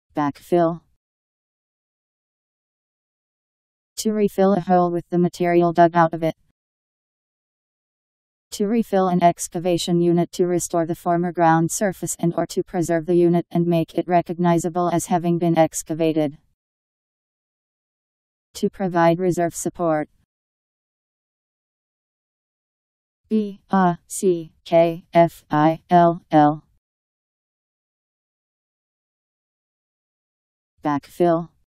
Backfill. To refill a hole with the material dug out of it. To refill an excavation unit to restore the former ground surface and or to preserve the unit and make it recognizable as having been excavated. To provide reserve support. Backfill.